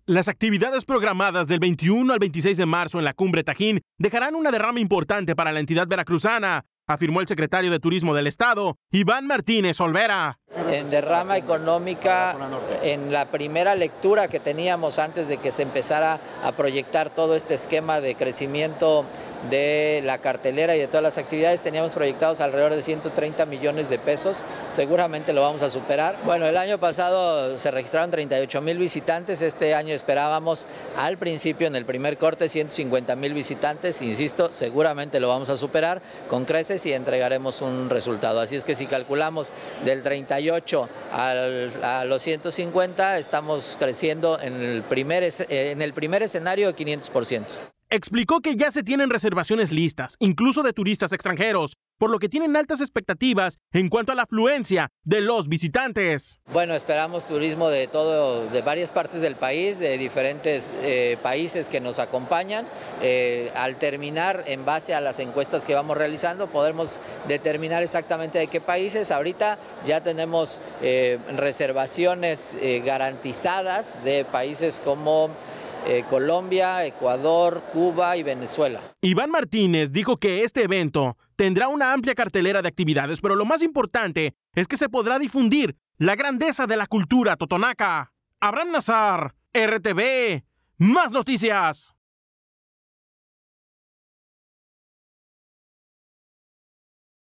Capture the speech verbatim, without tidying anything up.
Las actividades programadas del veintiuno al veintiséis de marzo en la Cumbre Tajín dejarán una derrama importante para la entidad veracruzana, afirmó el secretario de Turismo del Estado, Iván Martínez Olvera. En derrama económica, en la primera lectura que teníamos antes de que se empezara a proyectar todo este esquema de crecimiento de la cartelera y de todas las actividades, teníamos proyectados alrededor de ciento treinta millones de pesos, seguramente lo vamos a superar. Bueno, el año pasado se registraron treinta y ocho mil visitantes, este año esperábamos al principio en el primer corte ciento cincuenta mil visitantes, insisto, seguramente lo vamos a superar con creces y entregaremos un resultado, así es que si calculamos del treinta y ocho al, a los ciento cincuenta, estamos creciendo en el primer, en el primer escenario de quinientos por ciento. Explicó que ya se tienen reservaciones listas, incluso de turistas extranjeros, por lo que tienen altas expectativas en cuanto a la afluencia de los visitantes. Bueno, esperamos turismo de todo, de varias partes del país, de diferentes eh, países que nos acompañan. Eh, al terminar, en base a las encuestas que vamos realizando, podremos determinar exactamente de qué países. Ahorita ya tenemos eh, reservaciones eh, garantizadas de países como Eh, Colombia, Ecuador, Cuba y Venezuela. Iván Martínez dijo que este evento tendrá una amplia cartelera de actividades, pero lo más importante es que se podrá difundir la grandeza de la cultura totonaca. Abraham Nazar, R T V, más noticias.